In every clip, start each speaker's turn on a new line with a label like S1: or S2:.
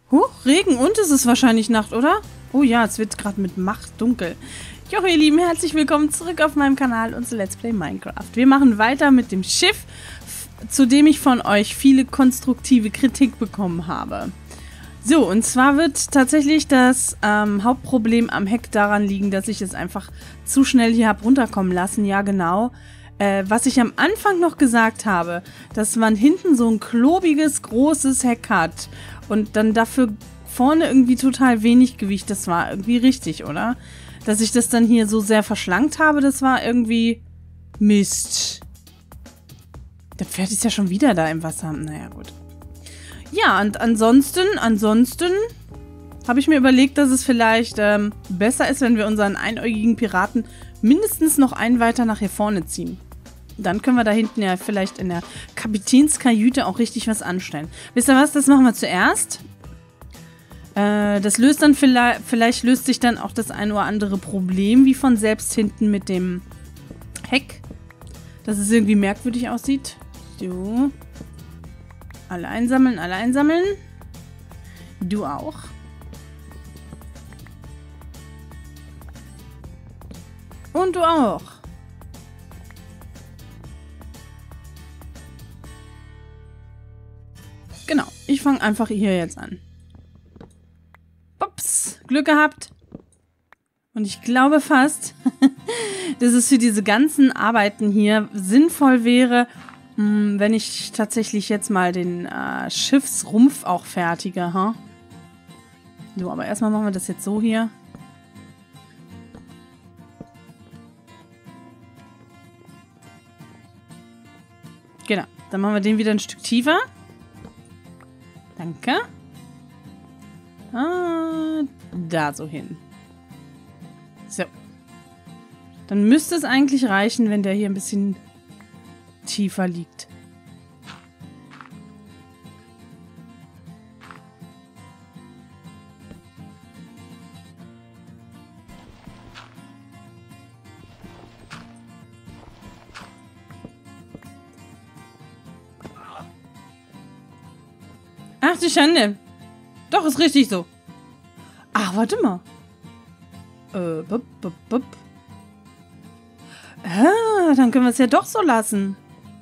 S1: Huch, Regen und es ist wahrscheinlich Nacht, oder? Oh ja, es wird gerade mit Macht dunkel. Jo, ihr Lieben, herzlich willkommen zurück auf meinem Kanal und zu Let's Play Minecraft. Wir machen weiter mit dem Schiff, zu dem ich von euch viele konstruktive Kritik bekommen habe. So, und zwar wird tatsächlich das Hauptproblem am Heck daran liegen, dass ich es einfach zu schnell hier habe runterkommen lassen. Ja, genau. Was ich am Anfang noch gesagt habe, dass man hinten so ein klobiges, großes Heck hat und dann dafür vorne irgendwie total wenig Gewicht, das war irgendwie richtig, oder? Dass ich das dann hier so sehr verschlankt habe, das war irgendwie Mist. Das Pferd ist ja schon wieder da im Wasser. Naja, gut. Ja, und ansonsten habe ich mir überlegt, dass es vielleicht besser ist, wenn wir unseren einäugigen Piraten mindestens noch einen weiter nach hier vorne ziehen. Dann können wir da hinten ja vielleicht in der Kapitänskajüte auch richtig was anstellen. Wisst ihr was? Das machen wir zuerst. Das löst dann vielleicht löst sich dann auch das ein oder andere Problem, wie von selbst hinten mit dem Heck. Dass es irgendwie merkwürdig aussieht. So. Alle einsammeln, alle einsammeln. Du auch. Und du auch. Genau, ich fange einfach hier jetzt an. Ups, Glück gehabt. Und ich glaube fast, dass es für diese ganzen Arbeiten hier sinnvoll wäre, wenn ich tatsächlich jetzt mal den Schiffsrumpf auch fertige. Huh? So, aber erstmal machen wir das jetzt so hier. Genau, dann machen wir den wieder ein Stück tiefer. Danke. Da so hin. So. Dann müsste es eigentlich reichen, wenn der hier ein bisschen tiefer liegt. Ach die Schande. Doch, ist richtig so. Ach, warte mal. Dann können wir es ja doch so lassen.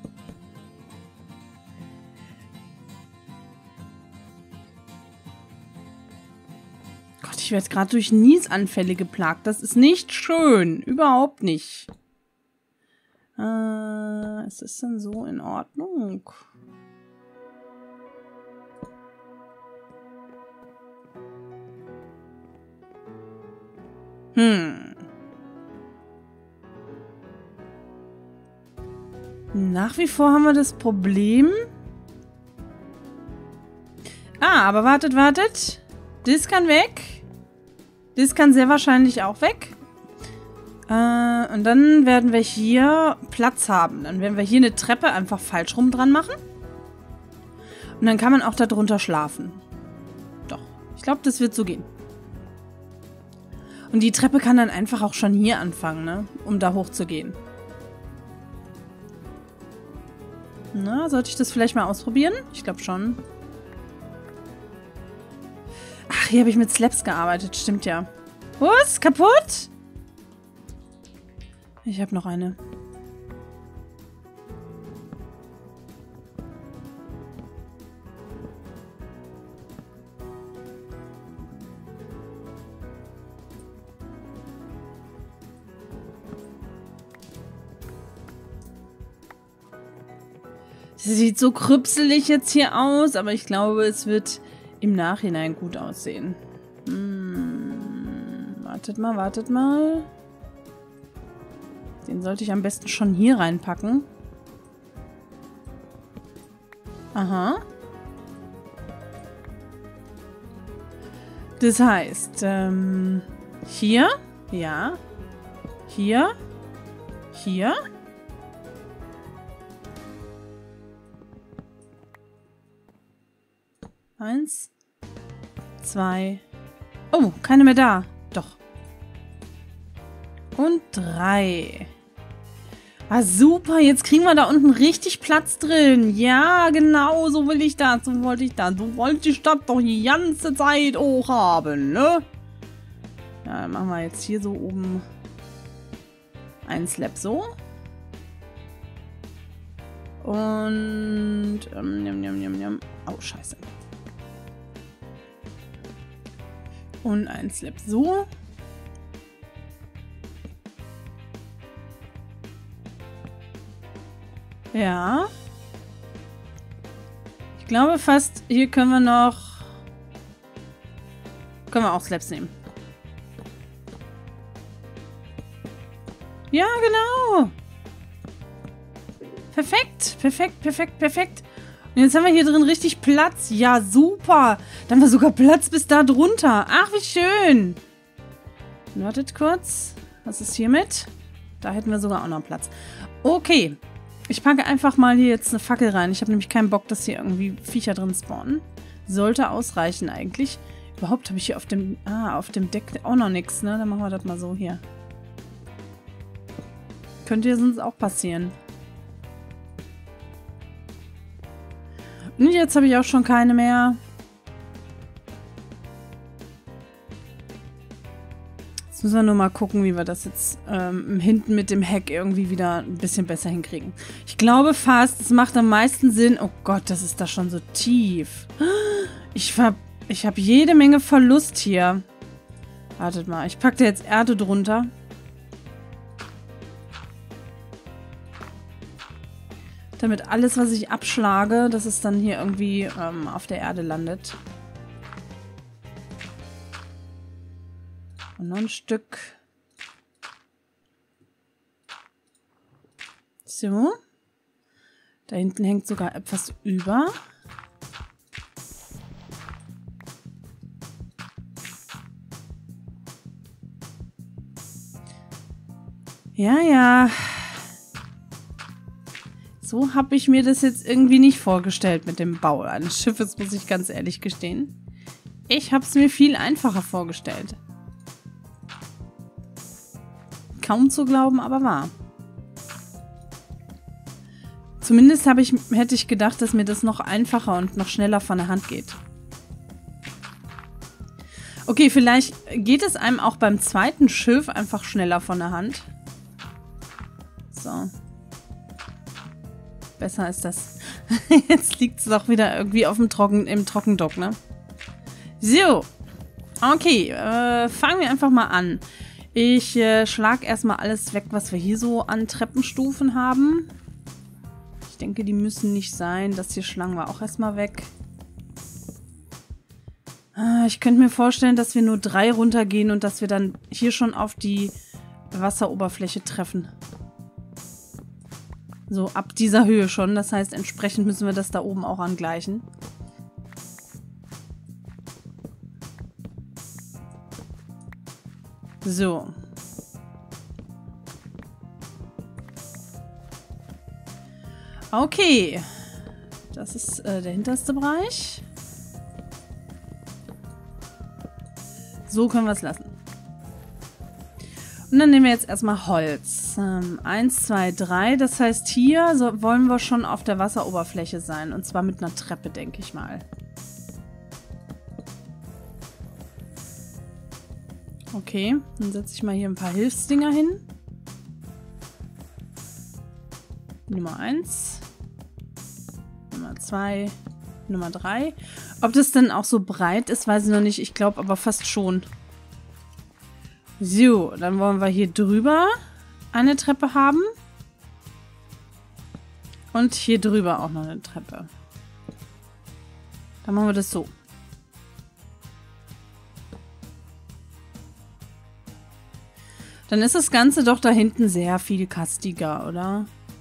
S1: Gott, ich werde gerade durch Niesanfälle geplagt. Das ist nicht schön. Überhaupt nicht. Ist das denn so in Ordnung? Nach wie vor haben wir das Problem. Aber wartet. Das kann weg. Das kann sehr wahrscheinlich auch weg. Und dann werden wir hier Platz haben. Dann werden wir hier eine Treppe einfach falsch rum dran machen. Und dann kann man auch da drunter schlafen. Doch, ich glaube, das wird so gehen. Und die Treppe kann dann einfach auch schon hier anfangen, ne? Um da hoch zu gehen. Na, sollte ich das vielleicht mal ausprobieren? Ich glaube schon. Ach, hier habe ich mit Slabs gearbeitet. Stimmt ja. Was? Kaputt? Ich habe noch eine. Sieht so krüpselig jetzt hier aus, aber ich glaube, es wird im Nachhinein gut aussehen. Wartet mal. Den sollte ich am besten schon hier reinpacken. Aha. Das heißt, hier, ja, hier. 1, 2. Oh, keine mehr da. Doch. Und 3. Ah, super. Jetzt kriegen wir da unten richtig Platz drin. Ja, genau. So will ich das. So wollte ich das. So wollte ich das doch die ganze Zeit auch haben, ne? Ja, dann machen wir jetzt hier so oben einen Slab so. Und oh, scheiße. Und ein Slab so. Ja. Ich glaube fast, hier können wir noch... Können wir auch Slabs nehmen. Ja, genau. Perfekt, perfekt, perfekt, perfekt. Und jetzt haben wir hier drin richtig Platz. Ja, super. Dann haben wir sogar Platz bis da drunter. Ach, wie schön. Wartet kurz. Was ist hiermit? Da hätten wir sogar auch noch Platz. Okay. Ich packe einfach mal hier jetzt eine Fackel rein. Ich habe nämlich keinen Bock, dass hier irgendwie Viecher drin spawnen. Sollte ausreichen eigentlich. Überhaupt habe ich hier auf dem Deck auch noch nichts, ne? Dann machen wir das mal so hier. Könnte ja sonst auch passieren. Und jetzt habe ich auch schon keine mehr. Jetzt müssen wir nur mal gucken, wie wir das jetzt hinten mit dem Heck irgendwie wieder ein bisschen besser hinkriegen. Ich glaube fast, es macht am meisten Sinn... Oh Gott, das ist da schon so tief. Ich habe jede Menge Verlust hier. Wartet mal, ich packe da jetzt Erde drunter. Damit alles, was ich abschlage, dass es dann hier irgendwie auf der Erde landet. Und noch ein Stück. So. Da hinten hängt sogar etwas über. Ja, ja. So habe ich mir das jetzt irgendwie nicht vorgestellt mit dem Bau eines Schiffes, muss ich ganz ehrlich gestehen. Ich habe es mir viel einfacher vorgestellt. Kaum zu glauben, aber wahr. Zumindest hätte ich gedacht, dass mir das noch einfacher und noch schneller von der Hand geht. Okay, vielleicht geht es einem auch beim zweiten Schiff einfach schneller von der Hand. So. Besser ist das. Jetzt liegt es doch wieder irgendwie auf dem im Trockendock, ne? So. Okay, fangen wir einfach mal an. Ich schlage erstmal alles weg, was wir hier so an Treppenstufen haben. Ich denke, die müssen nicht sein. Das hier schlagen wir auch erstmal weg. Ich könnte mir vorstellen, dass wir nur 3 runtergehen und dass wir dann hier schon auf die Wasseroberfläche treffen. So, ab dieser Höhe schon. Das heißt, entsprechend müssen wir das da oben auch angleichen. So. Okay. Das ist der hinterste Bereich. So können wir es lassen. Und dann nehmen wir jetzt erstmal Holz. 1, 2, 3. Das heißt, hier wollen wir schon auf der Wasseroberfläche sein. Und zwar mit einer Treppe, denke ich mal. Okay, dann setze ich mal hier ein paar Hilfsdinger hin. Nummer 1. Nummer 2. Nummer 3. Ob das denn auch so breit ist, weiß ich noch nicht. Ich glaube aber fast schon. So, dann wollen wir hier drüber eine Treppe haben. Und hier drüber auch noch eine Treppe. Dann machen wir das so. Dann ist das Ganze doch da hinten sehr viel kastiger, oder?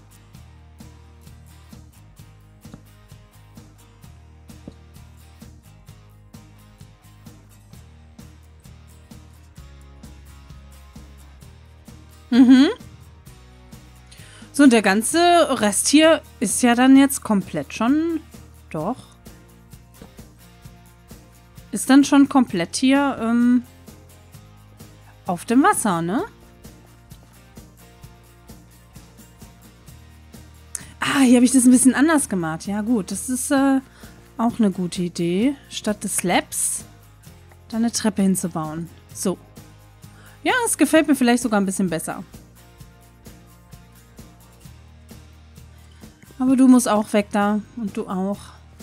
S1: Mhm. So, und der ganze Rest hier ist ja dann jetzt komplett schon... Doch. Ist dann schon komplett hier auf dem Wasser, ne? hier habe ich das ein bisschen anders gemacht. Ja gut, das ist auch eine gute Idee. Statt des Slabs da eine Treppe hinzubauen. So. Ja, es gefällt mir vielleicht sogar ein bisschen besser. Aber du musst auch weg da. Und du auch.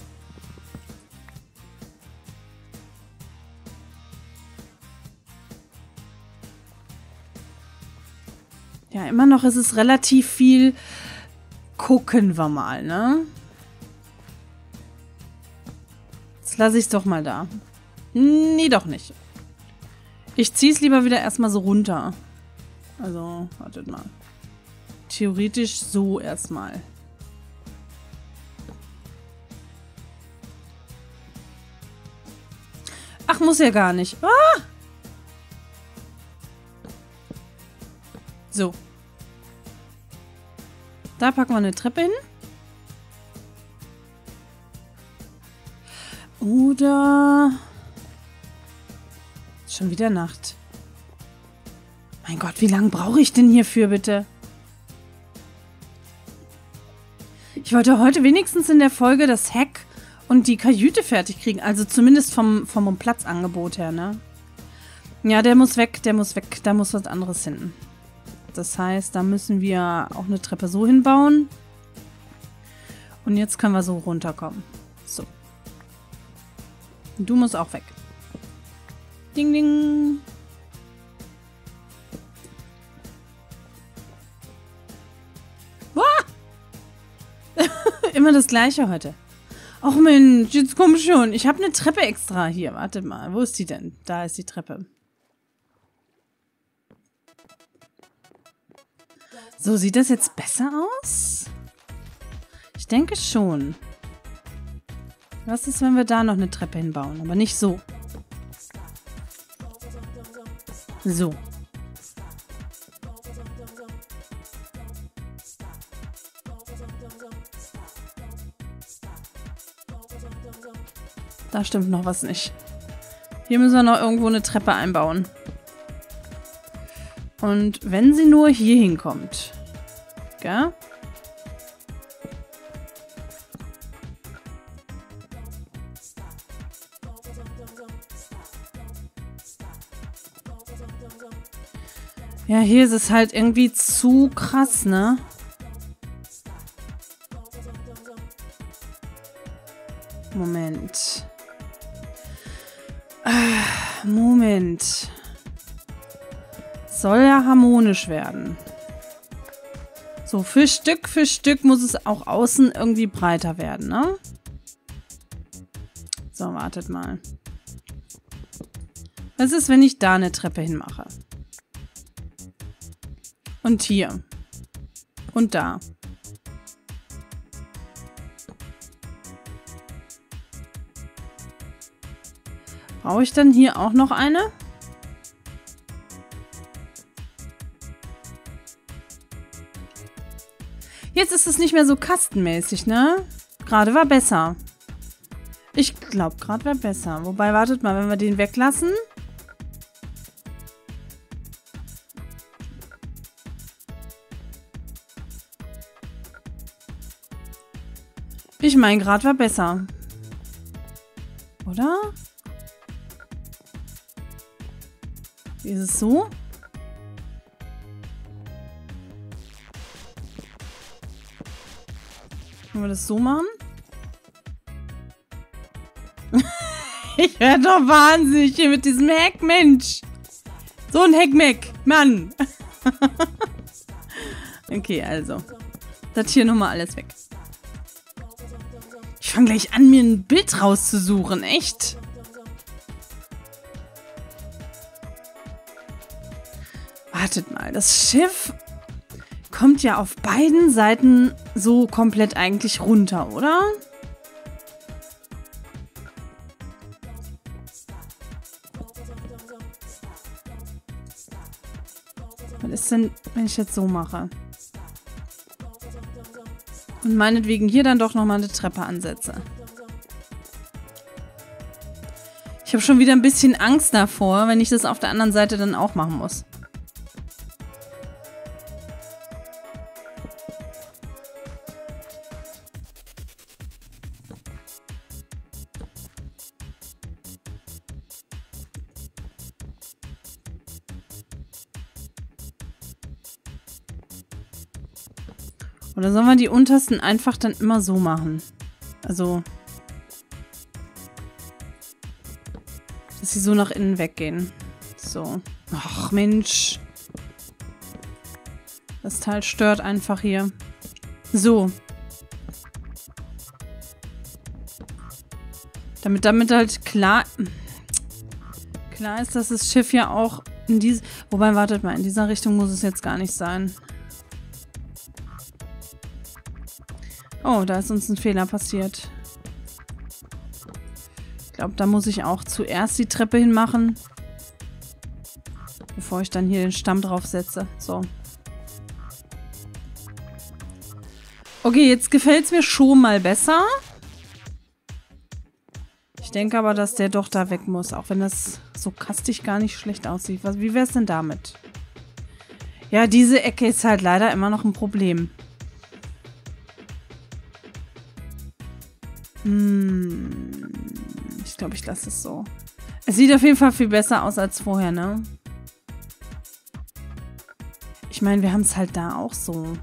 S1: Ja, immer noch ist es relativ viel. Gucken wir mal, ne? Jetzt lasse ich es doch mal da. Nee, doch nicht. Ich ziehe es lieber wieder erstmal so runter. Also, wartet mal. Theoretisch so erstmal. Ach, muss ja gar nicht. Ah! So. Da packen wir eine Treppe hin. Oder... Schon wieder Nacht. Mein Gott, wie lange brauche ich denn hierfür, bitte? Ich wollte heute wenigstens in der Folge das Heck und die Kajüte fertig kriegen. Also zumindest vom Platzangebot her, ne? Ja, der muss weg, der muss weg. Da muss was anderes hin. Das heißt, da müssen wir auch eine Treppe so hinbauen. Und jetzt können wir so runterkommen. So. Und du musst auch weg. Ding, ding. Immer das Gleiche heute. Ach Mensch, jetzt komm schon. Ich habe eine Treppe extra hier. Warte mal, wo ist die denn? Da ist die Treppe. So, sieht das jetzt besser aus? Ich denke schon. Was ist, wenn wir da noch eine Treppe hinbauen? Aber nicht so. So. Da stimmt noch was nicht. Hier müssen wir noch irgendwo eine Treppe einbauen. Und wenn sie nur hier hinkommt. Gell? Ja, hier ist es halt irgendwie zu krass, ne? Moment. Moment. Soll ja harmonisch werden. So, für Stück muss es auch außen irgendwie breiter werden, ne? So, wartet mal. Was ist, wenn ich da eine Treppe hinmache? Und hier. Und da. Brauche ich dann hier auch noch eine? Jetzt ist es nicht mehr so kastenmäßig, ne? Gerade war besser. Ich glaube, gerade wäre besser. Wobei, wartet mal, wenn wir den weglassen. Ich meine, gerade war besser. Oder? Wie ist es so? Können wir das so machen? Ich werde doch wahnsinnig hier mit diesem Heck, Mensch. So ein Heckmeck, Mann. Okay, also. Das hier nochmal alles weg. Ich fange gleich an, mir ein Bild rauszusuchen, echt. Wartet mal, das Schiff kommt ja auf beiden Seiten so komplett eigentlich runter, oder? Was ist denn, wenn ich jetzt so mache? Und meinetwegen hier dann doch nochmal eine Treppe ansetze. Ich habe schon wieder ein bisschen Angst davor, wenn ich das auf der anderen Seite dann auch machen muss. Oder sollen wir die untersten einfach dann immer so machen? Also, dass sie so nach innen weggehen. So. Ach, Mensch. Das Teil stört einfach hier. So. Damit halt klar ist, dass das Schiff ja auch in diese... Wobei, wartet mal, in dieser Richtung muss es jetzt gar nicht sein. Oh, da ist uns ein Fehler passiert. Ich glaube, da muss ich auch zuerst die Treppe hinmachen. Bevor ich dann hier den Stamm draufsetze. So. Okay, jetzt gefällt es mir schon mal besser. Ich denke aber, dass der doch da weg muss. Auch wenn das so kastig gar nicht schlecht aussieht. Wie wäre es denn damit? Ja, diese Ecke ist halt leider immer noch ein Problem. Ich glaube, ich lasse es so. Es sieht auf jeden Fall viel besser aus als vorher, ne? Ich meine, wir haben es halt da auch so.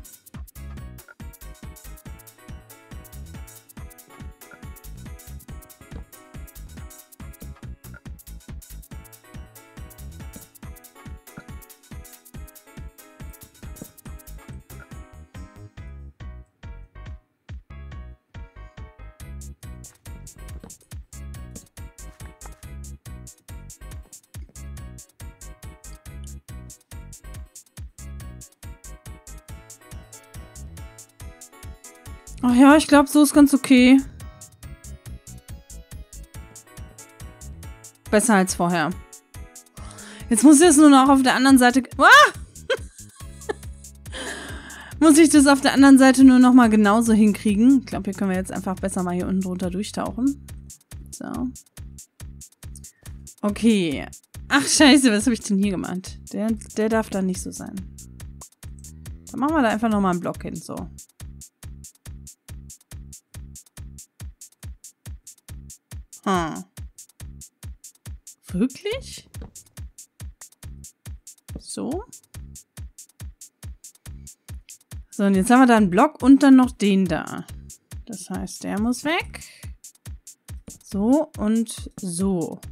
S1: Ach ja, ich glaube, so ist ganz okay. Besser als vorher. Jetzt muss ich es nur noch auf der anderen Seite... muss ich das auf der anderen Seite nur noch mal genauso hinkriegen. Ich glaube, hier können wir jetzt einfach besser mal hier unten drunter durchtauchen. So. Okay. Ach, scheiße, was habe ich denn hier gemacht? Der darf dann nicht so sein. Dann machen wir da einfach noch mal einen Block hin, so. Wirklich? So. So, und jetzt haben wir da einen Block und dann noch den da. Das heißt, der muss weg. So und so.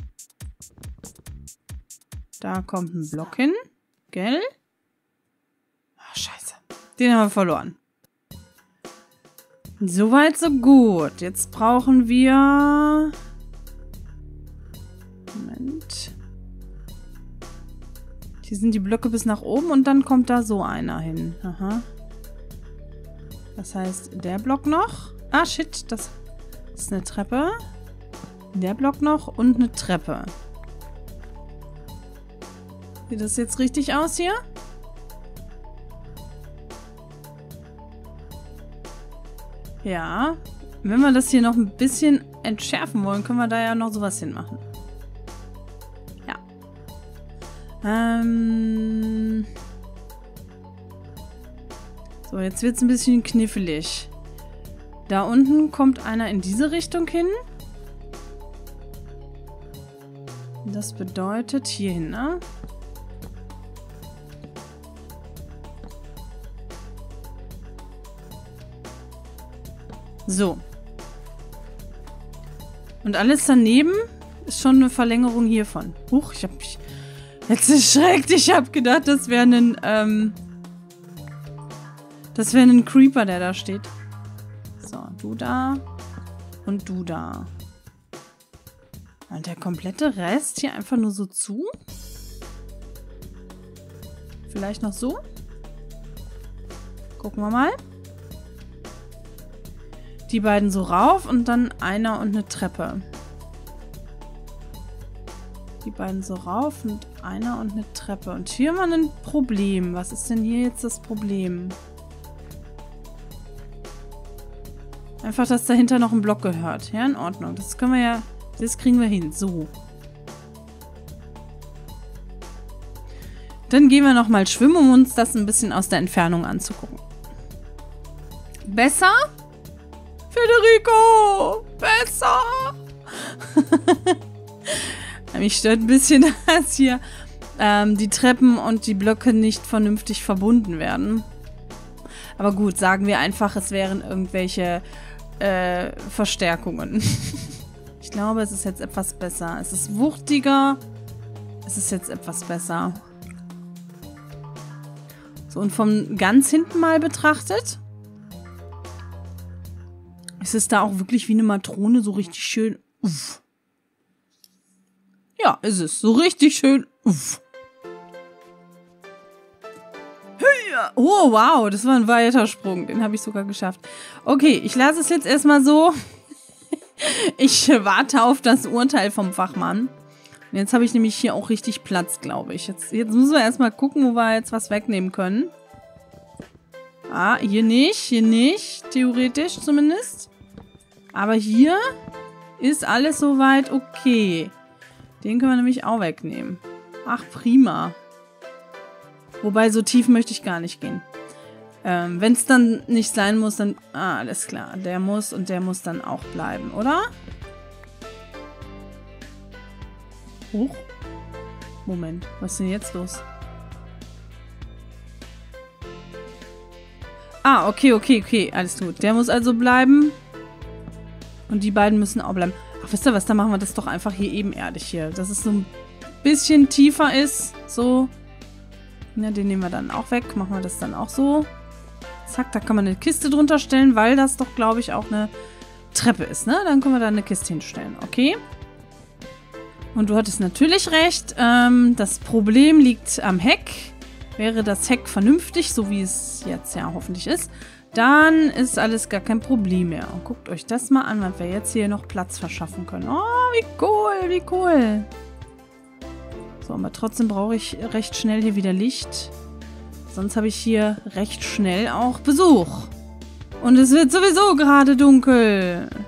S1: Da kommt ein Block hin. Gell? Ach, scheiße. Den haben wir verloren. Soweit, so gut. Jetzt brauchen wir... Moment. Hier sind die Blöcke bis nach oben und dann kommt da so einer hin. Aha. Das heißt, der Block noch. Ah, shit. Das ist eine Treppe. Der Block noch und eine Treppe. Sieht das jetzt richtig aus hier? Ja, wenn wir das hier noch ein bisschen entschärfen wollen, können wir da ja noch sowas hinmachen. Ja. So, jetzt wird es ein bisschen knifflig. Da unten kommt einer in diese Richtung hin. Das bedeutet hierhin, ne? So. Und alles daneben ist schon eine Verlängerung hiervon. Huch, ich hab mich jetzt erschreckt. Ich hab gedacht, das wäre ein Creeper, der da steht. So, du da und du da. Und der komplette Rest hier einfach nur so zu. Vielleicht noch so. Gucken wir mal. Die beiden so rauf und dann einer und eine Treppe. Die beiden so rauf und einer und eine Treppe. Und hier haben wir ein Problem. Was ist denn hier jetzt das Problem? Einfach, dass dahinter noch ein Block gehört. Ja, in Ordnung. Das können wir ja... Das kriegen wir hin. So. Dann gehen wir nochmal schwimmen, um uns das ein bisschen aus der Entfernung anzugucken. Besser? Federico! Besser! Mich stört ein bisschen, dass hier die Treppen und die Blöcke nicht vernünftig verbunden werden. Aber gut, sagen wir einfach, es wären irgendwelche Verstärkungen. Ich glaube, es ist jetzt etwas besser. Es ist wuchtiger. Es ist jetzt etwas besser. So, und von ganz hinten mal betrachtet, ist es da auch wirklich wie eine Matrone so richtig schön. Uff. Ja, ist es. So richtig schön. Uff. Oh, wow, das war ein weiter Sprung. Den habe ich sogar geschafft. Okay, ich lasse es jetzt erstmal so. Ich warte auf das Urteil vom Fachmann. Und jetzt habe ich nämlich hier auch richtig Platz, glaube ich. Jetzt müssen wir erstmal gucken, wo wir jetzt was wegnehmen können. Ah, hier nicht. Theoretisch zumindest. Aber hier ist alles soweit okay. Den können wir nämlich auch wegnehmen. Ach, prima. Wobei, so tief möchte ich gar nicht gehen. Wenn es dann nicht sein muss, dann... Ah, alles klar. Der muss und der muss dann auch bleiben, oder? Hoch. Moment, was ist denn jetzt los? Ah, okay. Alles gut. Der muss also bleiben. Und die beiden müssen auch bleiben. Ach, wisst ihr was? Dann machen wir das doch einfach hier ebenerdig hier. Dass es so ein bisschen tiefer ist. So. Ja, den nehmen wir dann auch weg. Machen wir das dann auch so. Zack, da kann man eine Kiste drunter stellen, weil das doch, glaube ich, auch eine Treppe ist, ne? Dann können wir da eine Kiste hinstellen. Okay. Und du hattest natürlich recht. Das Problem liegt am Heck. Wäre das Heck vernünftig, so wie es jetzt ja hoffentlich ist, dann ist alles gar kein Problem mehr. Und guckt euch das mal an, weil wir jetzt hier noch Platz verschaffen können. Oh, wie cool. So, aber trotzdem brauche ich recht schnell hier wieder Licht. Sonst habe ich hier recht schnell auch Besuch. Und es wird sowieso gerade dunkel.